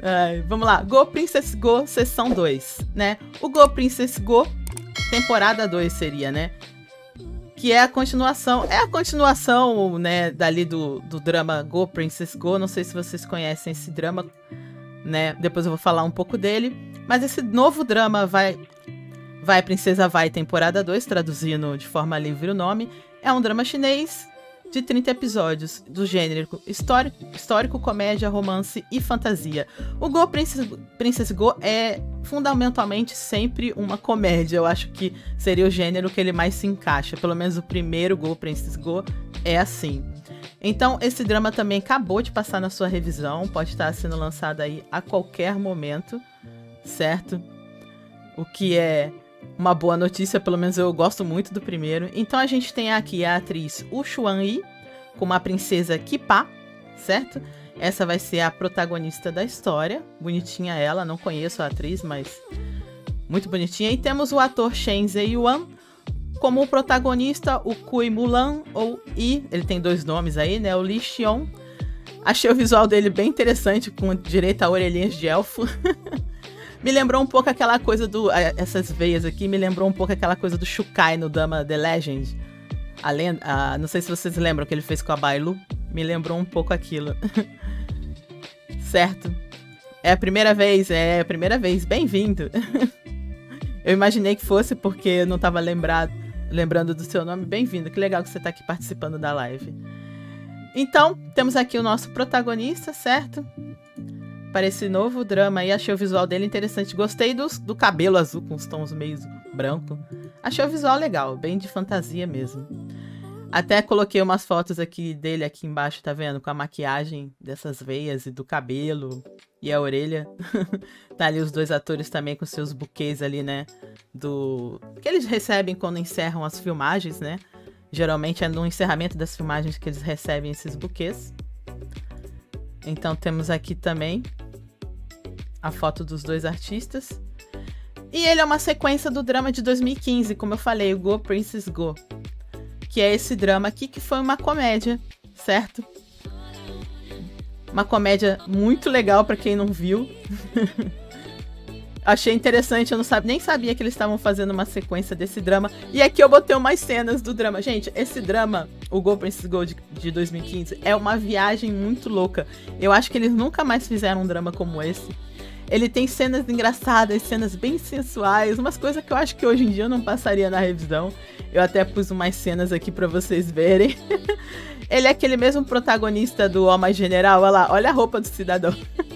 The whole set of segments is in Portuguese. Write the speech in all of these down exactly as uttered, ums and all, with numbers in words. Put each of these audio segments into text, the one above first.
Ai, vamos lá. Go Princess Go, sessão dois, né? O Go Princess Go, temporada dois seria, né? Que é a continuação, é a continuação, né, dali do, do drama Go Princess Go. Não sei se vocês conhecem esse drama, né? Depois eu vou falar um pouco dele. Mas esse novo drama vai... Vai Princesa Vai, temporada dois, traduzindo de forma livre o nome. É um drama chinês de trinta episódios, do gênero histórico, histórico, comédia, romance e fantasia. O Go Princess, Princess Go é fundamentalmente sempre uma comédia. Eu acho que seria o gênero que ele mais se encaixa. Pelo menos o primeiro Go Princess Go é assim. Então, esse drama também acabou de passar na sua revisão. Pode estar sendo lançado aí a qualquer momento, certo? O que é uma boa notícia, pelo menos eu gosto muito do primeiro. Então a gente tem aqui a atriz Wu Xuanyi como a princesa Kipa, certo? Essa vai ser a protagonista da história. Bonitinha ela, não conheço a atriz, mas muito bonitinha. E temos o ator Shen Ziyuan como o protagonista, o Kui Mulan, ou I, ele tem dois nomes aí, né? O Li Xiong. Achei o visual dele bem interessante, com direito a orelhinhas de elfo. Me lembrou um pouco aquela coisa do... Essas veias aqui me lembrou um pouco aquela coisa do Shukai no drama The Legend. A lenda, a, não sei se vocês lembram que ele fez com a Bailu. Me lembrou um pouco aquilo. Certo? É a primeira vez, é a primeira vez. Bem-vindo. Eu imaginei que fosse porque eu não estava lembrado, lembrando do seu nome. Bem-vindo, que legal que você está aqui participando da live. Então, temos aqui o nosso protagonista, certo? Para esse novo drama aí, achei o visual dele interessante. Gostei do, do cabelo azul com os tons meio branco. Achei o visual legal, bem de fantasia mesmo. Até coloquei umas fotos aqui dele aqui embaixo, tá vendo? Com a maquiagem dessas veias e do cabelo e a orelha. Tá ali os dois atores também com seus buquês ali, né? Do... que eles recebem quando encerram as filmagens, né? Geralmente é no encerramento das filmagens que eles recebem esses buquês. Então temos aqui também a foto dos dois artistas. E ele é uma sequência do drama de dois mil e quinze, como eu falei, o Go Princess Go. Que é esse drama aqui, que foi uma comédia, certo? Uma comédia muito legal pra quem não viu. Achei interessante, eu não sabe, nem sabia que eles estavam fazendo uma sequência desse drama. E aqui eu botei umas cenas do drama. Gente, esse drama, o Go Princess Go de, de dois mil e quinze, é uma viagem muito louca. Eu acho que eles nunca mais fizeram um drama como esse. Ele tem cenas engraçadas, cenas bem sensuais, umas coisas que eu acho que hoje em dia eu não passaria na revisão. Eu até pus umas cenas aqui pra vocês verem. Ele é aquele mesmo protagonista do Ó Mais General, olha lá, olha a roupa do cidadão.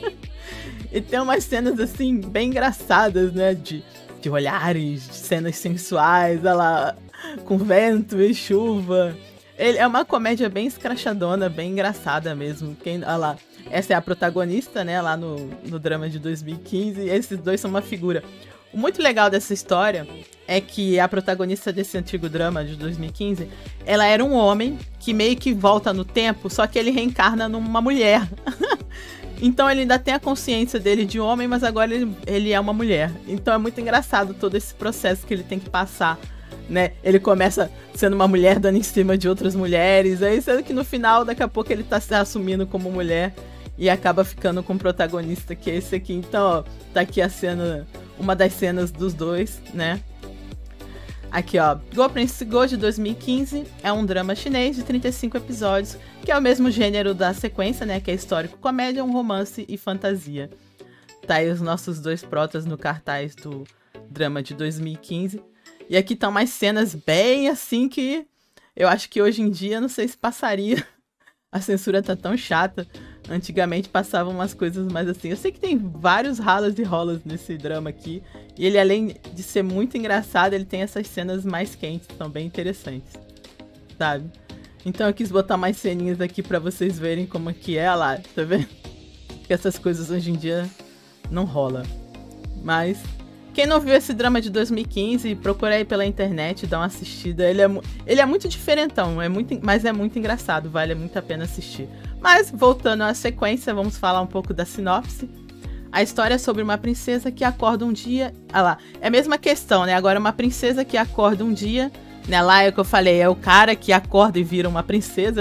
E tem umas cenas, assim, bem engraçadas, né? De, de olhares, de cenas sensuais, olha lá, com vento e chuva. Ele é uma comédia bem escrachadona, bem engraçada mesmo. Quem, olha lá, essa é a protagonista, né? Lá no, no drama de dois mil e quinze. E esses dois são uma figura. O muito legal dessa história é que a protagonista desse antigo drama de dois mil e quinze, ela era um homem que meio que volta no tempo, só que ele reencarna numa mulher. Então ele ainda tem a consciência dele de homem, mas agora ele, ele é uma mulher. Então é muito engraçado todo esse processo que ele tem que passar, né? Ele começa sendo uma mulher dando em cima de outras mulheres, aí sendo que no final, daqui a pouco ele tá se assumindo como mulher e acaba ficando com o protagonista, que é esse aqui. Então, ó, tá aqui a cena, uma das cenas dos dois, né? Aqui, ó, Go Princess Go de dois mil e quinze é um drama chinês de trinta e cinco episódios, que é o mesmo gênero da sequência, né, que é histórico, comédia, um romance e fantasia. Tá aí os nossos dois protas no cartaz do drama de dois mil e quinze. E aqui estão mais cenas bem assim que eu acho que hoje em dia não sei se passaria. A censura tá tão chata. Antigamente passavam umas coisas mais assim. Eu sei que tem vários ralas e rolas nesse drama aqui. E ele, além de ser muito engraçado, ele tem essas cenas mais quentes, que são bem interessantes, sabe? Então eu quis botar mais ceninhas aqui pra vocês verem como é que é. Olha lá, tá vendo? Que essas coisas hoje em dia não rola. Mas quem não viu esse drama de dois mil e quinze, procura aí pela internet, dá uma assistida. Ele é, ele é muito diferentão, é muito, mas é muito engraçado, vale muito a pena assistir. Mas, voltando à sequência, vamos falar um pouco da sinopse. A história é sobre uma princesa que acorda um dia... Ah lá, é a mesma questão, né? Agora, uma princesa que acorda um dia... Né? Lá é o que eu falei, é o cara que acorda e vira uma princesa, né?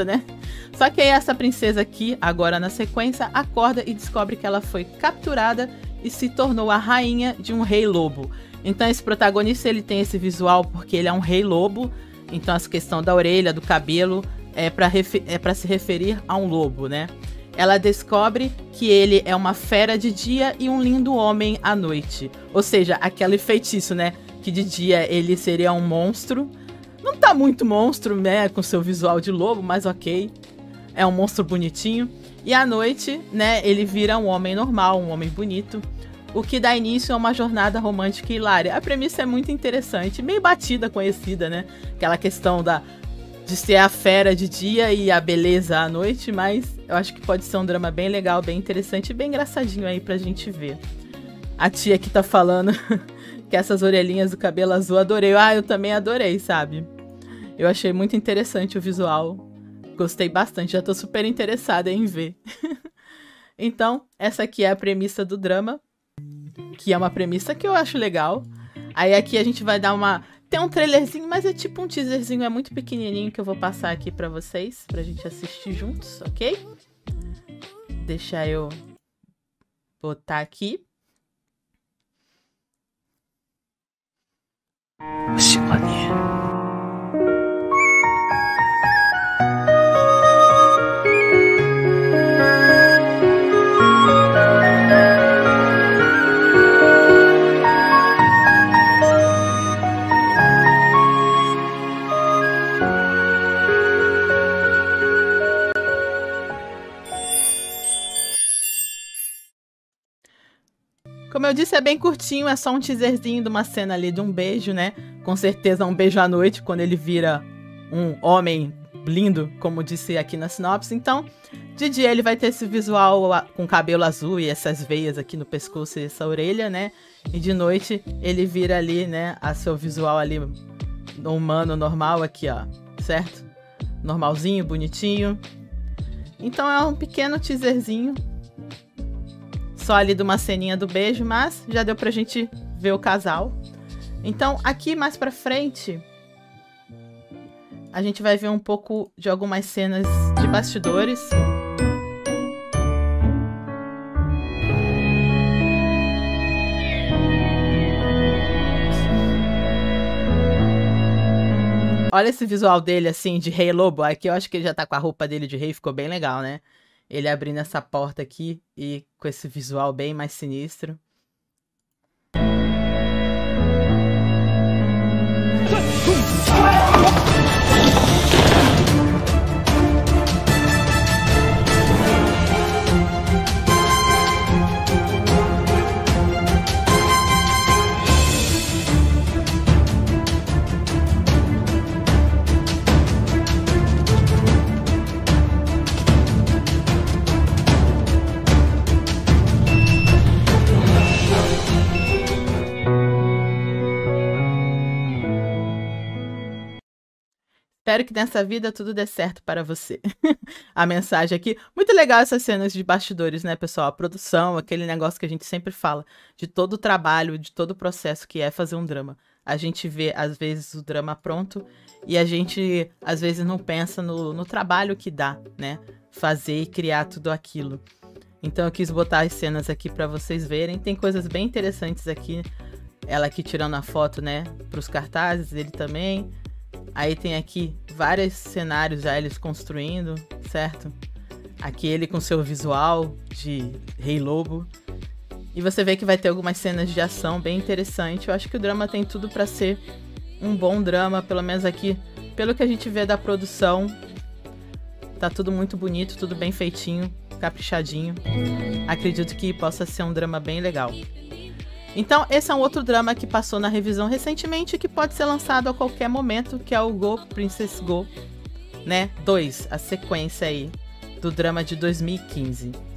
Só que aí essa princesa aqui, agora na sequência, acorda e descobre que ela foi capturada e se tornou a rainha de um rei lobo. Então esse protagonista, ele tem esse visual porque ele é um rei lobo. Então essa questão da orelha, do cabelo, é para é para se referir a um lobo, né? Ela descobre que ele é uma fera de dia e um lindo homem à noite. Ou seja, aquele feitiço, né? Que de dia ele seria um monstro. Não tá muito monstro, né? Com seu visual de lobo, mas ok. É um monstro bonitinho. E à noite, né? Ele vira um homem normal, um homem bonito. O que dá início a uma jornada romântica e hilária. A premissa é muito interessante, meio batida, conhecida, né? Aquela questão da... de ser a fera de dia e a beleza à noite, mas eu acho que pode ser um drama bem legal, bem interessante e bem engraçadinho aí pra gente ver. A tia aqui tá falando que essas orelhinhas do cabelo azul adorei. Ah, eu também adorei, sabe? Eu achei muito interessante o visual. Gostei bastante, já tô super interessada em ver. Então, essa aqui é a premissa do drama, que é uma premissa que eu acho legal. Aí aqui a gente vai dar uma... Tem um trailerzinho, mas é tipo um teaserzinho, é muito pequenininho, que eu vou passar aqui pra vocês, pra gente assistir juntos, ok? Deixa eu botar aqui. 我喜欢你。 Como eu disse, é bem curtinho, é só um teaserzinho de uma cena ali de um beijo, né? Com certeza um beijo à noite, quando ele vira um homem lindo, como disse aqui na sinopse. Então, de dia ele vai ter esse visual com cabelo azul e essas veias aqui no pescoço e essa orelha, né? E de noite ele vira ali, né, a seu visual ali humano, normal aqui, ó, certo? Normalzinho, bonitinho. Então é um pequeno teaserzinho. Só ali de uma ceninha do beijo, mas já deu pra gente ver o casal. Então, aqui mais pra frente, a gente vai ver um pouco de algumas cenas de bastidores. Olha esse visual dele, assim, de rei lobo. Aqui eu acho que ele já tá com a roupa dele de rei, ficou bem legal, né? Ele abrindo essa porta aqui e com esse visual bem mais sinistro. Espero que nessa vida tudo dê certo para você. A mensagem aqui. Muito legal essas cenas de bastidores, né, pessoal? A produção, aquele negócio que a gente sempre fala, de todo o trabalho, de todo o processo que é fazer um drama. A gente vê, às vezes, o drama pronto e a gente, às vezes, não pensa no, no trabalho que dá, né? Fazer e criar tudo aquilo. Então eu quis botar as cenas aqui para vocês verem. Tem coisas bem interessantes aqui. Ela aqui tirando a foto, né, para os cartazes, ele também. Aí tem aqui vários cenários já eles construindo, certo? Aqui ele com seu visual de rei lobo. E você vê que vai ter algumas cenas de ação bem interessante. Eu acho que o drama tem tudo pra ser um bom drama, pelo menos aqui, pelo que a gente vê da produção. Tá tudo muito bonito, tudo bem feitinho, caprichadinho. Acredito que possa ser um drama bem legal. Então, esse é um outro drama que passou na revisão recentemente, que pode ser lançado a qualquer momento, que é o Go Princess Go, né? dois, a sequência aí do drama de dois mil e quinze.